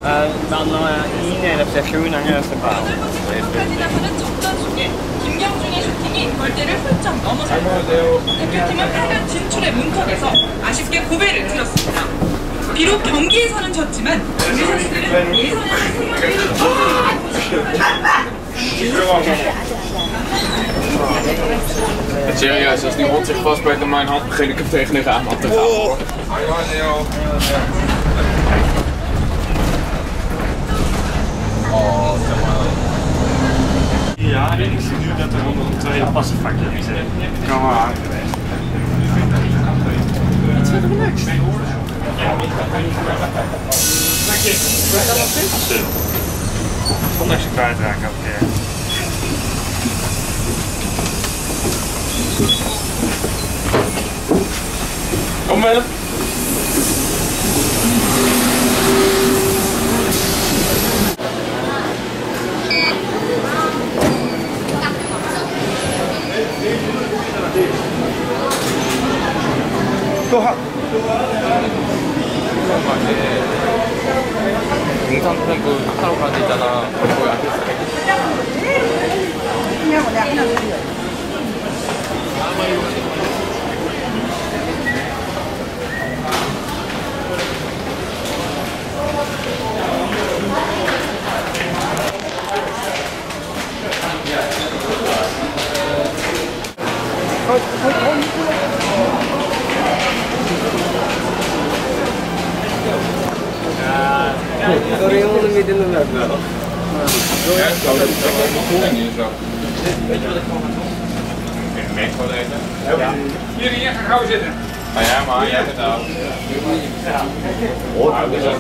2年lepsze 교훈학년습니다. 스카디나서는 접전 중에 김경준의 슈팅이 골대를 훌쩍 넘어섰고 대표팀은 8강 진출에 문턱에서 아쉽게 고배를 들었습니다. 비록 경기에서는 졌지만 우리 선수들은 예선에서 Serieus, als die hond zich vastbijt aan mijn hand, begin ik hem tegen de raam aan te gaan. Ja, en ik zie nu dat er onder een tweede passenvakje zit. Kan wel aan geweest. Iets wat relaxed. Zonder ze kwijtraken ook weer. Kom Willem. 동산템ple 하러 가야 되잖아. 거기 안 됐어. Koreanen midden in de weg. Ja, zo. Dat is wel cool en hier zo. Weet je wat ik gewoon ga doen? Ik merk gewoon eten. Ja. Hier, ga gauw zitten. Ah ja, maar jij bent nou. Ja.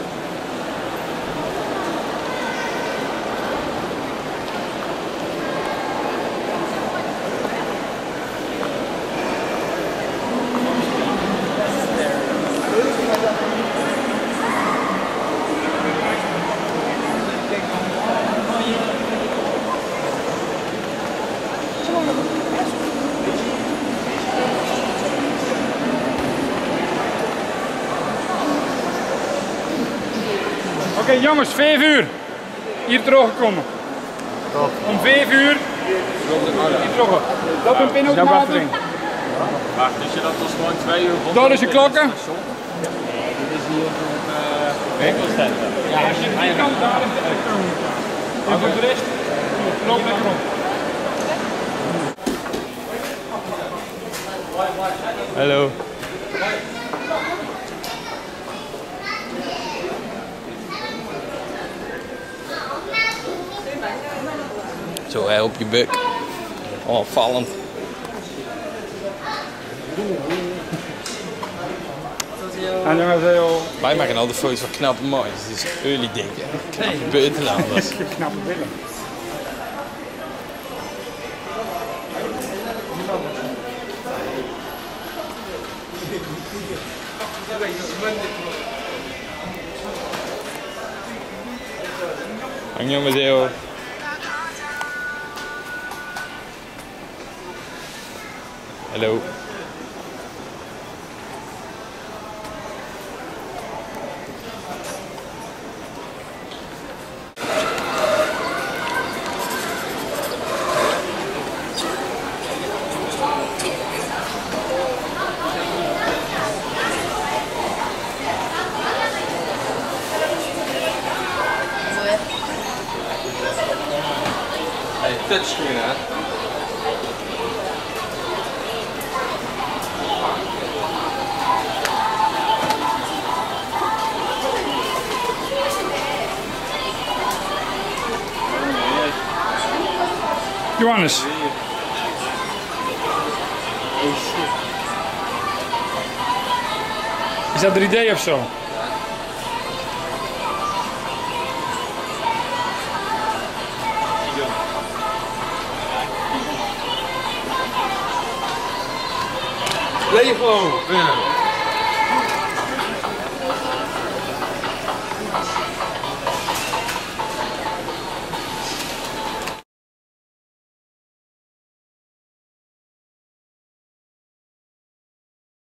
Oké, jongens, 5 uur. Hier teruggekomen. Om 5 uur. Hier terug. Dat een pin ook maken. Wacht, dus je dat was gewoon 2 uur. Daar is je klokken. Nee, dit is hier op een winkelcentrum. Ja, als je die kant daar in de komen. En voor de rest, loop lekker op. Hallo. Zo, hij op je buk. Oh, vallend. Annyeonghaseyo. Wij maken altijd foto's van knappe moois. Het is early denken. Knappe buitenlanders. Knappe billen. 안녕하세요. Hallo. Hey, touchscreen hè? Johannes. Is dat 3D of zo? Lego!